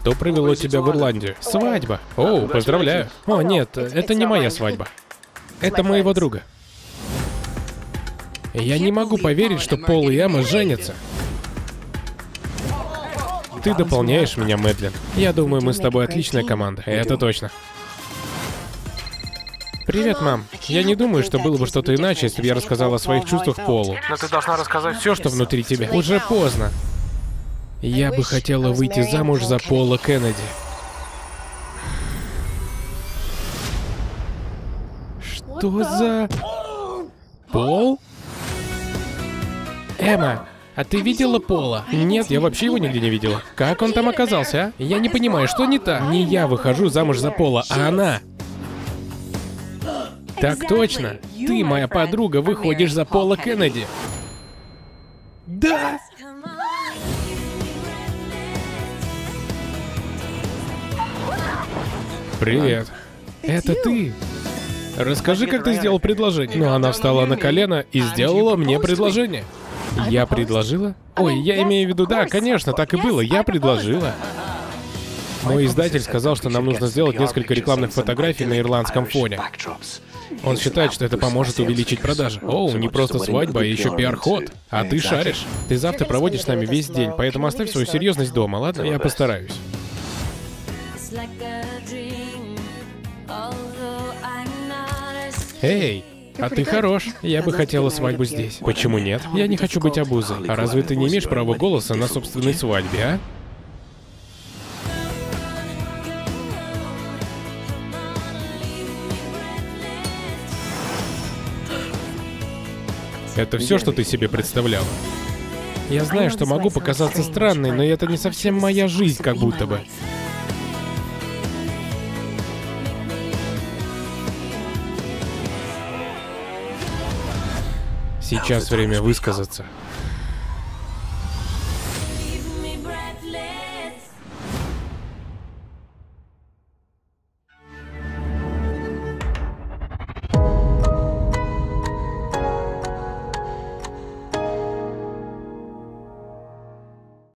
Что привело тебя в Ирландию? Свадьба. Оу, поздравляю. О, нет, это не моя свадьба. Это моего друга. Я не могу поверить, что Пол и Эмма женятся. Ты дополняешь меня, Мэдлин. Я думаю, мы с тобой отличная команда. Это точно. Привет, мам. Я не думаю, что было бы что-то иначе, если бы я рассказал о своих чувствах Полу. Но ты должна рассказать все, что внутри тебя. Уже поздно. Я бы хотела выйти замуж за Пола Кеннеди. Что за... Пол? Эмма, а ты видела Пола? Нет, я вообще его нигде не видела. Как он там оказался, а? Я не понимаю, что не так? Не я выхожу замуж за Пола, а она. Так точно. Ты, моя подруга, выходишь за Пола Кеннеди. Да! Привет. Это ты? Расскажи, как ты сделал предложение. Ну, она встала на колено и сделала мне предложение. Я предложила? Ой, я имею в виду, да, конечно, так и было. Я предложила. Мой издатель сказал, что нам нужно сделать несколько рекламных фотографий на ирландском фоне. Он считает, что это поможет увеличить продажи. Оу, не просто свадьба, а еще пиар-ход. А ты шаришь. Ты завтра проводишь с нами весь день, поэтому оставь свою серьезность дома, ладно? Я постараюсь. Эй, а ты хорош. Я бы хотела свадьбу здесь. Почему нет? Я не хочу быть обузой. А разве ты не имеешь права голоса на собственной свадьбе, а? Это все, что ты себе представляла? Я знаю, что могу показаться странной, но это не совсем моя жизнь, как будто бы. Сейчас время высказаться.